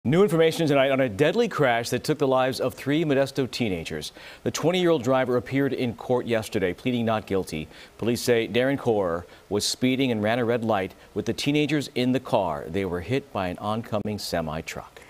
New information tonight on a deadly crash that took the lives of 3 Modesto teenagers. The 20-year-old driver appeared in court yesterday, pleading not guilty. Police say Darren Corer was speeding and ran a red light with the teenagers in the car. They were hit by an oncoming semi-truck.